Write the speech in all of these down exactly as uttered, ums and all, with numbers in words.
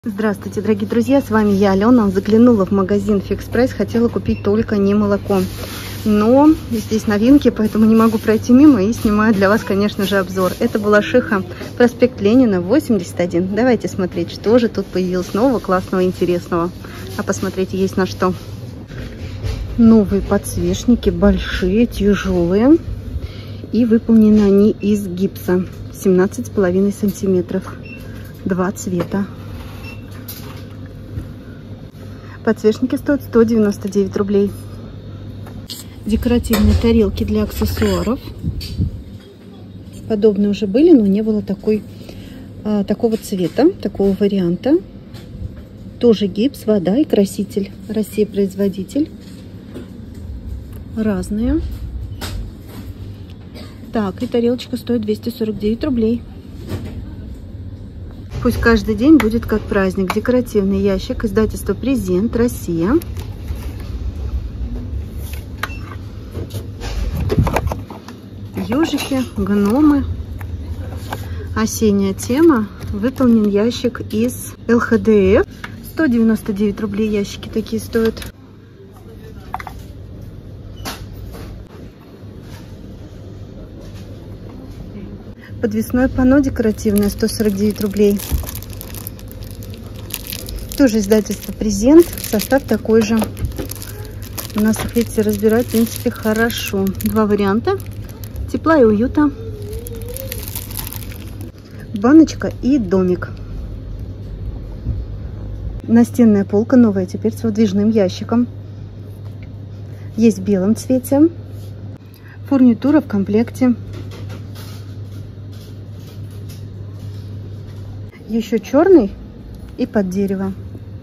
Здравствуйте, дорогие друзья, с вами я, Алена. Заглянула в магазин Фикс Прайс, хотела купить только не молоко. Но здесь новинки, поэтому не могу пройти мимо и снимаю для вас, конечно же, обзор. Это Балашиха, проспект Ленина, восемьдесят один. Давайте смотреть, что же тут появилось нового, классного, интересного. А посмотреть есть на что. Новые подсвечники, большие, тяжелые. И выполнены они из гипса. семнадцать с половиной сантиметров. Два цвета. Подсвечники стоят сто девяносто девять рублей. Декоративные тарелки для аксессуаров. Подобные уже были, но не было такой, а, такого цвета, такого варианта. Тоже гипс, вода и краситель. Россия производитель. Разные. Так, и тарелочка стоит двести сорок девять рублей. Пусть каждый день будет как праздник. Декоративный ящик. Издательство «Презент», Россия. Ежики, гномы. Осенняя тема. Выполнен ящик из эл ха дэ эф. сто девяносто девять рублей ящики такие стоят. Подвесное панно декоративное, сто сорок девять рублей. Тоже издательство «Презент». Состав такой же. У нас их, видите, разбирать, в принципе, хорошо. Два варианта. Тепла и уюта. Баночка и домик. Настенная полка новая, теперь с выдвижным ящиком. Есть в белом цвете. Фурнитура в комплекте. Еще черный и под дерево.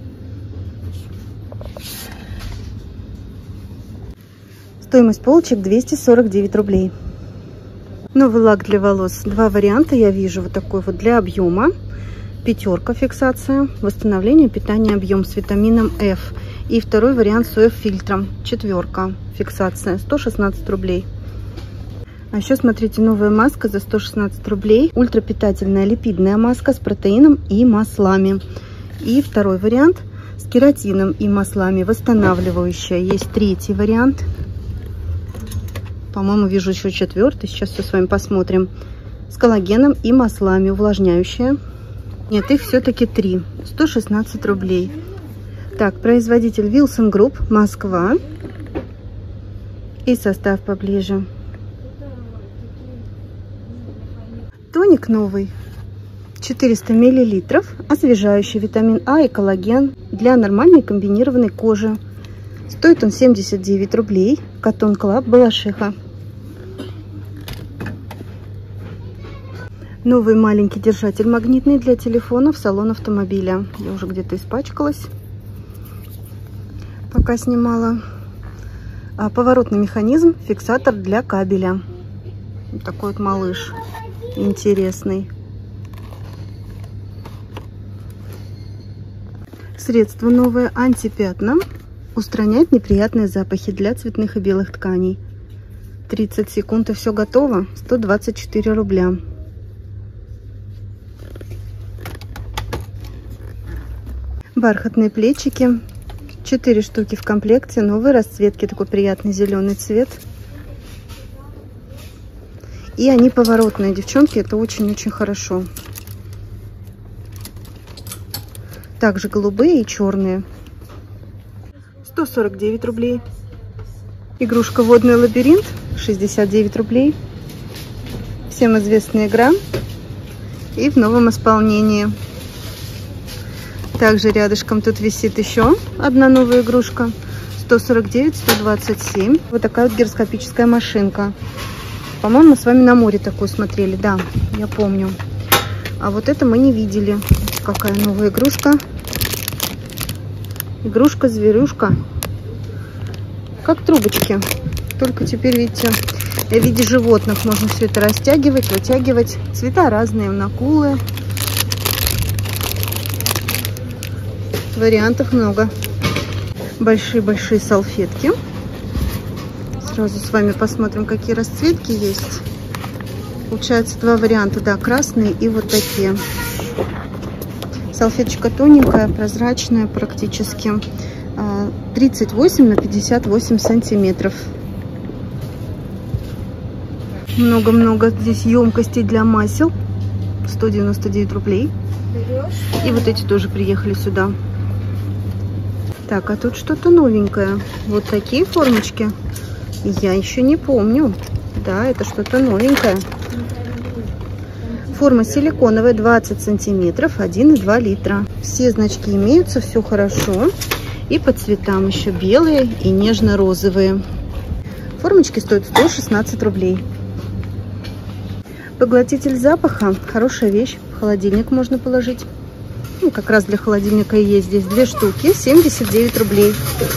Стоимость полочек двести сорок девять рублей. Новый лак для волос. Два варианта я вижу. Вот такой вот для объема. Пятерка фиксация. Восстановление питания объем с витамином эф. И второй вариант с ОФ фильтром. Четверка фиксация. сто шестнадцать рублей. А еще смотрите, новая маска за сто шестнадцать рублей. Ультрапитательная липидная маска с протеином и маслами. И второй вариант с кератином и маслами, восстанавливающая. Есть третий вариант. По-моему, вижу еще четвертый. Сейчас все с вами посмотрим. С коллагеном и маслами, увлажняющая. Нет, их все-таки три. сто шестнадцать рублей. Так, производитель Wilson Group, Москва. И состав поближе. Тоник новый, четыреста миллилитров, освежающий, витамин А и коллаген для нормальной комбинированной кожи. Стоит он семьдесят девять рублей. Cotton Club, Балашиха. Новый маленький держатель магнитный для телефона в салон автомобиля. Я уже где-то испачкалась, пока снимала. А, поворотный механизм, фиксатор для кабеля. Вот такой вот малыш. Интересный. Средство новое, антипятна. Устраняет неприятные запахи для цветных и белых тканей. тридцать секунд и все готово. сто двадцать четыре рубля. Бархатные плечики. четыре штуки в комплекте. Новые расцветки. Такой приятный зеленый цвет. И они поворотные, девчонки, это очень-очень хорошо. Также голубые и черные. сто сорок девять рублей. Игрушка «Водный лабиринт», шестьдесят девять рублей. Всем известная игра. И в новом исполнении. Также рядышком тут висит еще одна новая игрушка. сто сорок девять, сто двадцать семь. Вот такая вот гироскопическая машинка. По-моему, мы с вами на море такую смотрели, да, я помню. А вот это мы не видели. Какая новая игрушка. Игрушка-зверюшка. Как трубочки. Только теперь, видите, в виде животных можно все это растягивать, вытягивать. Цвета разные, акулы. Вариантов много. Большие-большие салфетки. Сразу с вами посмотрим, какие расцветки есть. Получается два варианта, да, красные и вот такие. Салфеточка тоненькая, прозрачная практически. тридцать восемь на пятьдесят восемь сантиметров. Много-много здесь емкостей для масел. сто девяносто девять рублей. И вот эти тоже приехали сюда. Так, а тут что-то новенькое. Вот такие формочки. Я еще не помню. Да, это что-то новенькое. Форма силиконовая, двадцать сантиметров, один и два литра. Все значки имеются, все хорошо. И по цветам еще белые и нежно-розовые. Формочки стоят сто шестнадцать рублей. Поглотитель запаха. Хорошая вещь. В холодильник можно положить. Ну, как раз для холодильника и есть здесь две штуки. семьдесят девять рублей.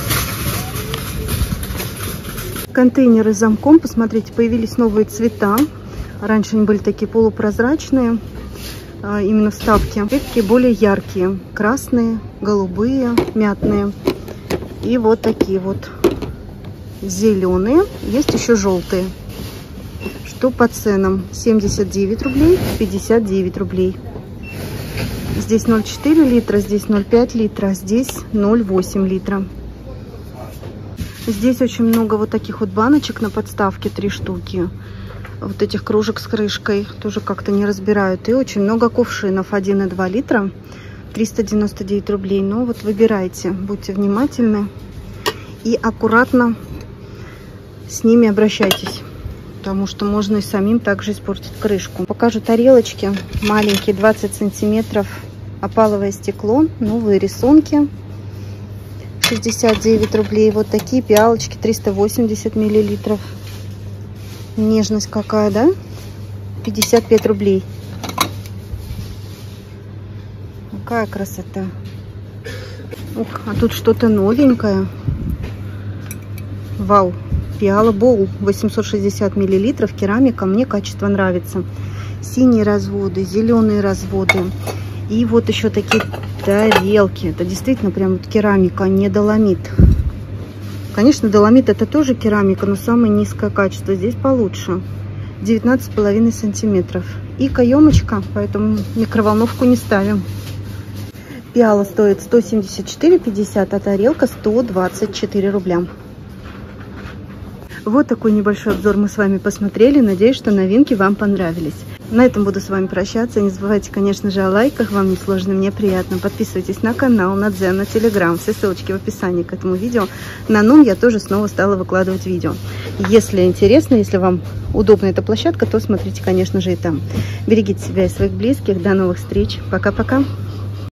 Контейнеры с замком. Посмотрите, появились новые цвета. Раньше они были такие полупрозрачные. Именно вставки. Такие более яркие. Красные, голубые, мятные. И вот такие вот зеленые. Есть еще желтые. Что по ценам? семьдесят девять рублей, пятьдесят девять рублей. Здесь ноль целых четыре литра, здесь ноль целых пять литра, здесь ноль целых восемь литра. Здесь очень много вот таких вот баночек на подставке, три штуки. Вот этих кружек с крышкой тоже как-то не разбирают. И очень много кувшинов, один и два литра, триста девяносто девять рублей. Ну вот выбирайте, будьте внимательны и аккуратно с ними обращайтесь, потому что можно и самим также испортить крышку. Покажу тарелочки маленькие, двадцать сантиметров, опаловое стекло, новые рисунки, шестьдесят девять рублей. Вот такие пиалочки, триста восемьдесят миллилитров. Нежность какая, да? пятьдесят пять рублей. Какая красота. Ох, а тут что-то новенькое. Вау. Пиала Боул, восемьсот шестьдесят миллилитров, керамика. Мне качество нравится. Синие разводы, зеленые разводы. И вот еще такие тарелки. Это действительно прям вот керамика, не доломит. Конечно, доломит это тоже керамика, но самое низкое качество. Здесь получше. девятнадцать с половиной сантиметров. И каемочка, поэтому микроволновку не ставим. Пиала стоит сто семьдесят четыре пятьдесят, а тарелка сто двадцать четыре рубля. Вот такой небольшой обзор мы с вами посмотрели. Надеюсь, что новинки вам понравились. На этом буду с вами прощаться. Не забывайте, конечно же, о лайках. Вам не сложно, мне приятно. Подписывайтесь на канал, на Дзен, на Телеграм. Все ссылочки в описании к этому видео. На Нум я тоже снова стала выкладывать видео. Если интересно, если вам удобна эта площадка, то смотрите, конечно же, и там. Берегите себя и своих близких. До новых встреч. Пока-пока.